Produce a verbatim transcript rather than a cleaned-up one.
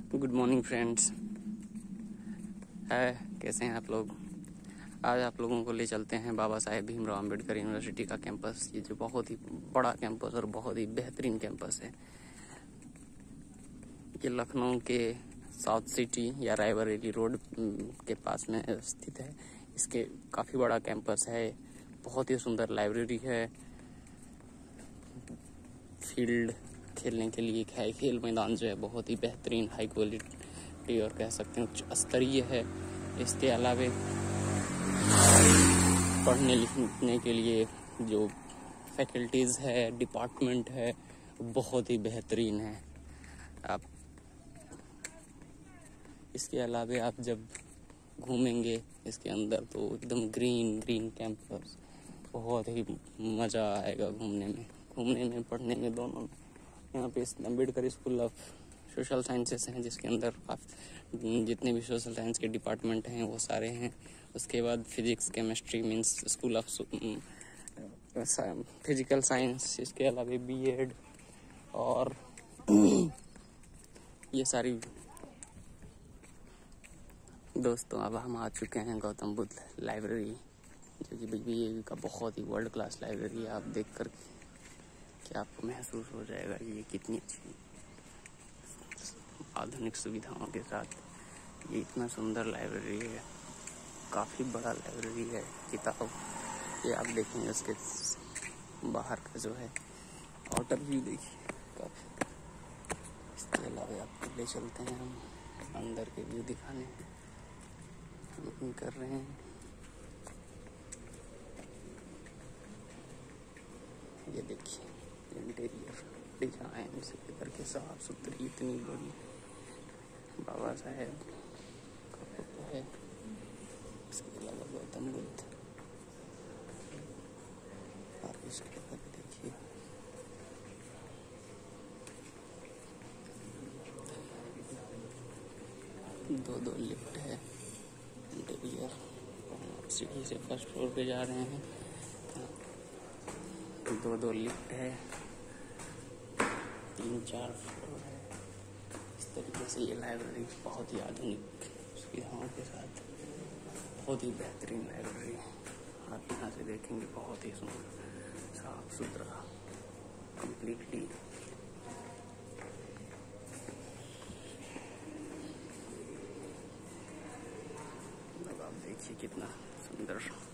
Good morning friends. है कैसे हैं आप लोग। आज आप लोगों को ले चलते हैं बाबा साहेब भीमराव अम्बेडकर यूनिवर्सिटी का कैंपस। ये जो बहुत ही बड़ा कैंपस और बहुत ही बेहतरीन कैंपस है। ये लखनऊ के साउथ सिटी या रायबरेली रोड के पास में स्थित है। इसके काफ़ी बड़ा कैंपस है। बहुत ही सुंदर लाइब्रेरी है। फील्ड खेलने के लिए है। खेल मैदान जो है बहुत ही बेहतरीन हाई क्वालिटी और कह सकते हैं उच्च स्तरीय है। इसके अलावे पढ़ने लिखने के लिए जो फैकल्टीज़ है, डिपार्टमेंट है, बहुत ही बेहतरीन है। आप इसके अलावे आप जब घूमेंगे इसके अंदर तो एकदम ग्रीन ग्रीन कैंपस, बहुत ही मज़ा आएगा घूमने में घूमने में पढ़ने में दोनों। यहाँ पे Ambedkar school of social sciences हैं, जिसके अंदर काफ़ी जितने भी सोशल साइंस के डिपार्टमेंट हैं वो सारे हैं। उसके बाद physics chemistry means school of physical science, इसके अलावा बीएड और ये सारी। दोस्तों अब हम आ चुके हैं गौतम बुद्ध लाइब्रेरी, जो कि बीबीए का बहुत ही वर्ल्ड क्लास लाइब्रेरी है। आप देख कर कि आपको महसूस हो जाएगा कि ये कितनी अच्छी आधुनिक सुविधाओं के साथ ये इतना सुंदर लाइब्रेरी है। काफ़ी बड़ा लाइब्रेरी है। किताब ये आप देखेंगे उसके बाहर का जो है आउटर व्यू देखिए काफ़ी। इसके अलावा आपको ले चलते हैं हम अंदर के व्यू दिखाने बुकिंग कर रहे हैं। ये देखिए इंटीरियर डिजाइन से लेकर के साफ सुथरी इतनी बड़ी बाबा साहेब का फोटो है। इसके अलावा गौतम बुद्ध और इसके बाद देखिए दो दो लिफ्ट है। इंटीरियर सीढ़ी से फर्स्ट फ्लोर पे जा रहे हैं। दो दो लिफ्ट है, तीन चार फ्लोर है। इस तरीके से ये लाइब्रेरी बहुत ही आधुनिक सुविधाओं के साथ बहुत ही बेहतरीन लाइब्रेरी है। आप यहाँ से देखेंगे बहुत ही सुंदर साफ सुथरा कम्प्लीटली। अब आप देखिए कितना सुंदर